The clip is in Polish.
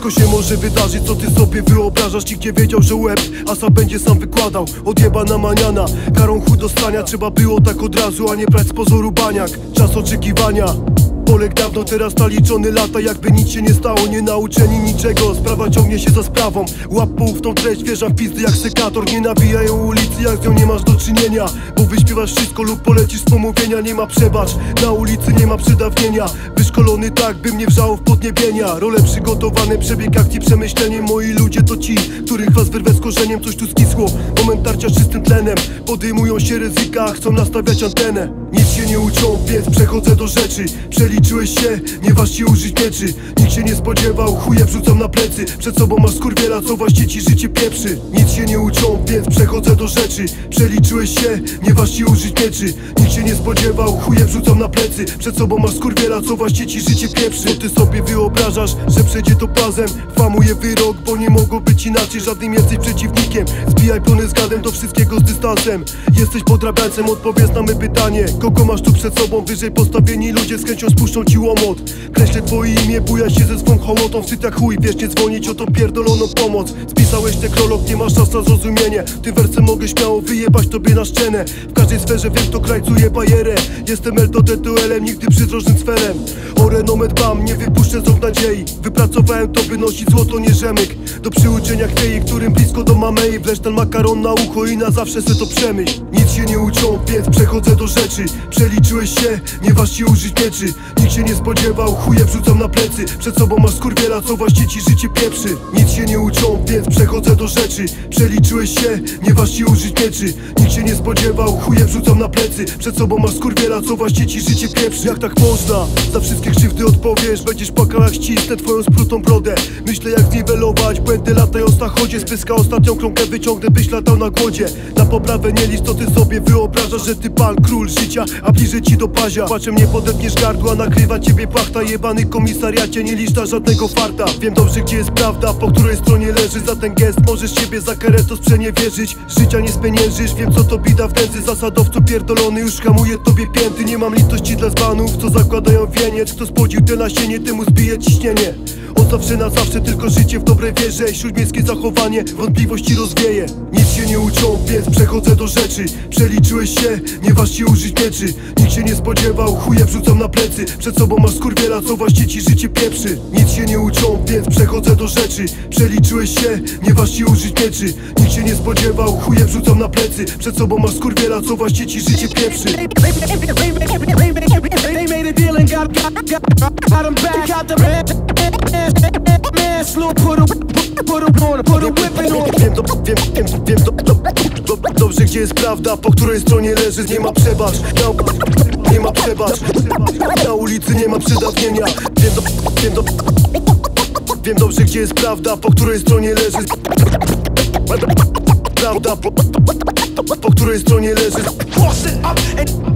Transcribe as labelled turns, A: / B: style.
A: Wszystko się może wydarzyć, co ty sobie wyobrażasz. Nikt nie wiedział, że łeb asa będzie sam wykładał. Odjebana maniana, karą chuj dostania. Trzeba było tak od razu, a nie brać z pozoru baniak. Czas oczekiwania Polek dawno, teraz naliczone lata. Jakby nic się nie stało, nie nauczeni niczego. Sprawa ciągnie się za sprawą. Łap poufną treść, wierzam w pizdy jak sekator. Nie nawijają ulicy, jak z nią nie masz do czynienia. Bo wyśpiewasz wszystko lub polecisz z pomówienia. Nie ma przebacz, na ulicy nie ma przedawnienia. Wyszkolony tak, by mnie wrzało w podniebienia. Role przygotowane, przebieg akcji, przemyślenie. Moi ludzie to ci, których was wyrwę z korzeniem. Coś tu skisło, moment tarcia z czystym tlenem. Podejmują się ryzyka, chcą nastawiać antenę. Nic się nie uczą, więc przechodzę do rzeczy. Przeliczyłeś się, nie waż się użyć mieczy. Nikt się nie spodziewał, chuje wrzucam na plecy. Przed sobą masz skurwiela, co właśnie ci życie pieprzy. Nic się nie uczą, więc przechodzę do rzeczy. Przeliczyłeś się, nie waż się użyć mieczy. Nikt się nie spodziewał, chuje wrzucam na plecy. Przed sobą masz skurwiela, co właśnie ci życie pieprzy. Bo ty sobie wyobrażasz, że przejdzie to pazem. Famuje wyrok, bo nie mogło być inaczej. Żadnym jesteś przeciwnikiem. Zbijaj plony z gadem, do wszystkiego z dystansem. Jesteś podrabiańcem, odpowiedz na me pytanie. Kogo masz tu przed sobą? Wyżej postawieni ludzie z chęcią spuszczą ci łomot. Kreślę twoje imię, buja się ze swą hołotą. Wstyd jak chuj, wiesz, nie dzwonić o tą pierdoloną pomoc. Spisałeś ten prolog, nie masz czas na zrozumienie. Tym wersem mogę śmiało wyjebać tobie na szczenę. W każdej sferze wiem, kto krajcuje bajerę. Jestem LTDTL-em, nigdy przydrożnym sferem. O renomę dbam, nie wypuszczę z rąk nadziei. Wypracowałem to, by nosić złoto, nie rzemyk. Do przyuczenia chwiei, którym blisko do mamei. Wleć ten makaron na ucho i na zawsze se to przemyśl. Nic się nie uczą, więc przechodzę do rzeczy. Przeliczyłeś się, nie waż się użyć mieczy. Nikt się nie spodziewał, chuje wrzucam na plecy. Przed sobą masz skurwiela, co właśnie ci życie pieprzy. Nic się nie uczą, więc przechodzę do rzeczy. Przeliczyłeś się, nie waż się użyć mieczy. Nikt się nie spodziewał, chuje wrzucam na plecy. Przed sobą masz skurwiela, co właśnie ci życie pieprzy. Jak tak można? Za wszystkie krzywdy odpowiesz. Będziesz płakał jak ścisnę twoją sprutą brodę. Myślę jak zniwelować błędy, latają na chodzie. Z pyska ostatnią kromkę wyciągnę, byś latał na głodzie. Na poprawę nie licz, to ty sobie wyobrażasz, że ty pan, król życia, a bliżej ci do pazia. Płaczem nie podepniesz gardła, nakrywa ciebie płachta. Jebany komisariacie, nie licz na żadnego farta. Wiem dobrze, gdzie jest prawda, po której stronie leży. Za ten gest możesz siebie za kareto sprzeniewierzyć. Życia nie spieniężysz, wiem co to bida w nędzy. Zasadowcu pierdolony, już hamuje tobie pięty. Nie mam litości dla zbanów, co zakładają wieniec. Kto spłodził te nasienie, temu zbije ciśnienie. Od zawsze na zawsze, tylko życie w dobrej wierze. Śródmiejskie zachowanie, wątpliwości rozwieje. Nic się nie uczą, więc przechodzę do rzeczy. Przeliczyłeś się, nie waż się użyć mieczy. Nikt się nie spodziewał, chuje wrzucam na plecy. Przed sobą masz skurwiela, co właśnie ci życie pieprzy. Nic się nie uczą, więc przechodzę do rzeczy. Przeliczyłeś się, nie waż się użyć mieczy. Nikt się nie spodziewał, chuje wrzucam na plecy. Przed sobą masz skurwiela, co właśnie ci życie pieprzy.
B: They made a deal and got him back. Got the man slow, put a whipping on.
A: Wiem dobrze, gdzie jest prawda, po której stronie leżysz. Nie ma przebacz, nie ma przebacz. Na ulicy nie ma przedawnienia. Wiem dobrze, gdzie jest prawda, po której stronie leżysz. Prawda, po której stronie leżysz.